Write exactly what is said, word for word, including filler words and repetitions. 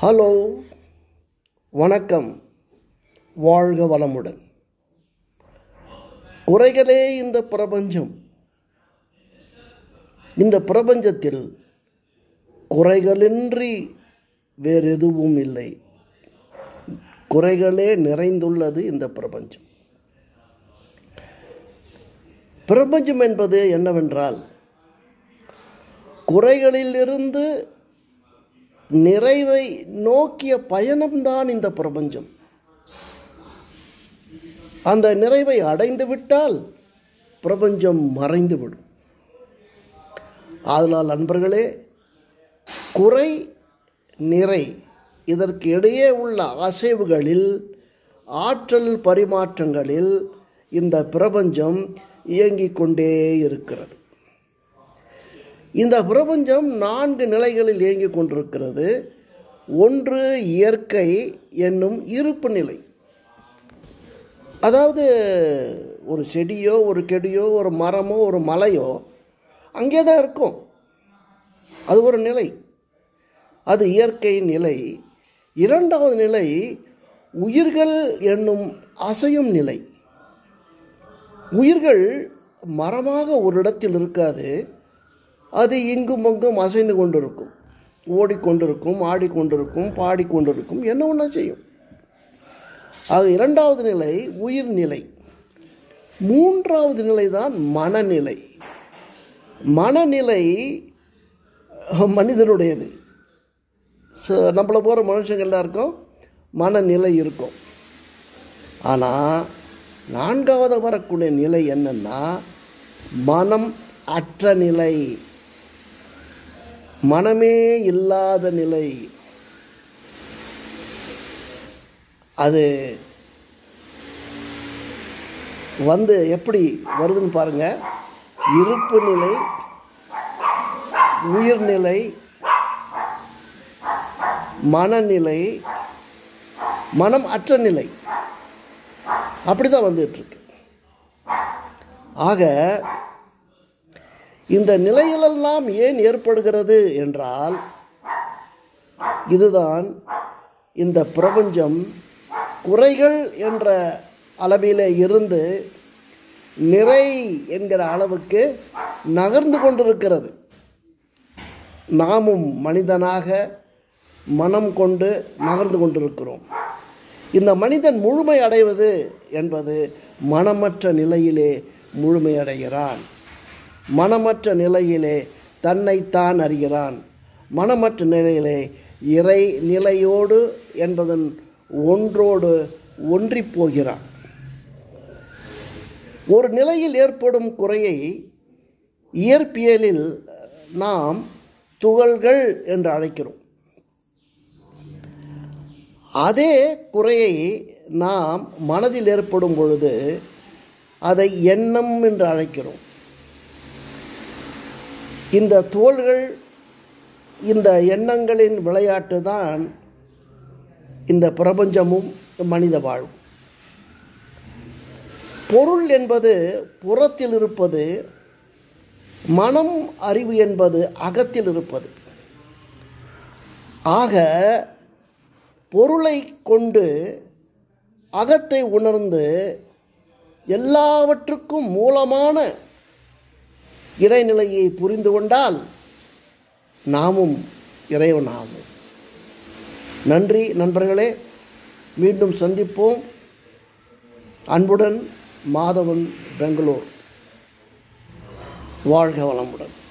Hello, வணக்கம், வாழ்க வளமுடன். குறைகளே இந்த பிரபஞ்சம். இந்த பிரபஞ்சத்தில் குறைகளின்றி வேறு எதுவும் இல்லை. குறைகளே நிறைந்துள்ளது இந்த பிரபஞ்சம். பிரபஞ்சம் என்பது என்னவென்றால், குறைகளிலிருந்து நிறைவை நோக்கிய பயணம்தான் இந்த பிரபஞ்சம். அந்த நிறைவை அடைந்து விட்டால் பிரபஞ்சம் மறைந்துவிடும். அதனால் நண்பர்களே, குறை நிறை இதற்கு இடையே உள்ள அசைவுகளில், ஆற்றல் பரிமாற்றங்களில் இந்த பிரபஞ்சம் இயங்கிக் கொண்டே இருக்கிறது. இந்த பிரபஞ்சம் நான்கு நிலைகளில் இயங்கிக் கொண்டிருக்கிறது. ஒன்று இயற்கை என்னும் இருப்பு நிலை. அதாவது ஒரு செடியோ ஒரு கொடியோ ஒரு மரமோ ஒரு மலையோ அங்கே தான் இருக்கும். அது ஒரு நிலை, அது இயற்கை நிலை. இரண்டாவது நிலை உயிர்கள் என்னும் அசையும் நிலை. உயிர்கள் மரமாக ஒரு இடத்தில் இருக்காது. அது இங்கும் அங்கும் அசைந்து கொண்டிருக்கும், ஓடிக்கொண்டிருக்கும், ஆடிக்கொண்டிருக்கும், பாடிக்கொண்டிருக்கும், என்ன ஒன்றா செய்யும். அது இரண்டாவது நிலை உயிர் நிலை. மூன்றாவது நிலை தான் மனநிலை. மனநிலை மனிதனுடையது. ஸோ நம்மளை போகிற மனுஷங்க எல்லாருக்கும் மனநிலை இருக்கும். ஆனால் நான்காவது வரக்கூடிய நிலை என்னன்னா மனம் அற்ற நிலை, மனமே இல்லாத நிலை. அது வந்து எப்படி வருதுன்னு பாருங்க. இருப்பு நிலை, உயிர்நிலை, மனநிலை, மனம் அற்ற நிலை, அப்படி தான் வந்துட்டு இருக்கு. ஆக இந்த நிலைகளெல்லாம் ஏன் ஏற்படுகிறது என்றால், இதுதான் இந்த பிரபஞ்சம் குறைகள் என்ற அளவிலே இருந்து நிறை என்கிற அளவுக்கு நகர்ந்து கொண்டிருக்கிறது. நாமும் மனிதனாக மனம் கொண்டு நகர்ந்து கொண்டிருக்கிறோம். இந்த மனிதன் முழுமை அடைவது என்பது மனமற்ற நிலையிலே முழுமையடைகிறான். மனமற்ற நிலையிலே தன்னைத்தான் அறிகிறான். மனமற்ற நிலையிலே இறை நிலையோடு என்பதன் ஒன்றோடு ஒன்றி போகிறான். ஒரு நிலையில் ஏற்படும் குறையை இயற்பியலில் நாம் துகள்கள் என்று அழைக்கிறோம். அதே குறையை நாம் மனதில் ஏற்படும் பொழுது அதை எண்ணம் என்று அழைக்கிறோம். இந்த தோள்கள், இந்த எண்ணங்களின் விளையாட்டு தான் இந்த பிரபஞ்சமும் மனித வாழ்வும். பொருள் என்பது புறத்தில் இருப்பது, மனம் அறிவு என்பது அகத்தில் இருப்பது. ஆக பொருளை கொண்டு அகத்தை உணர்ந்து எல்லாவற்றுக்கும் மூலமான இறைநிலையை புரிந்து கொண்டால் நாமும் இறைவனாகும். நன்றி நண்பர்களே, மீண்டும் சந்திப்போம். அன்புடன் மாதவன், பெங்களூர். வாழ்க வளமுடன்.